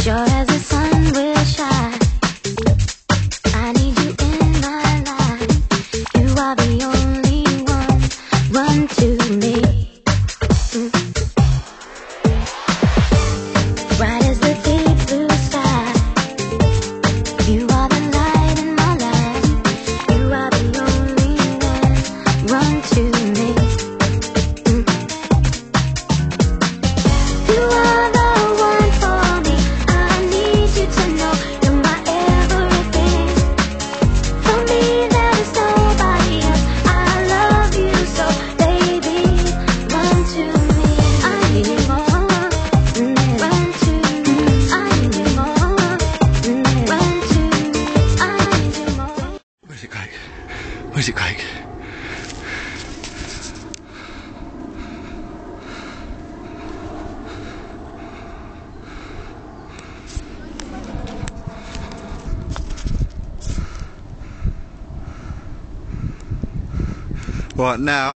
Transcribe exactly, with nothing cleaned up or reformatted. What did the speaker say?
Sure as the sun will shine, I need you in my life. You are the only one, run to me. Mm. Bright as the deep blue sky, you are the light in my life. You are the only one, run to me. Mm. You are the one for me. I need you to know you're my everything. For me there is nobody else. I love you so, baby, run to me. I need you more, mm, run to me. I need you more, mm, run to me. I need you more. Where's it going? Where's it going? Right now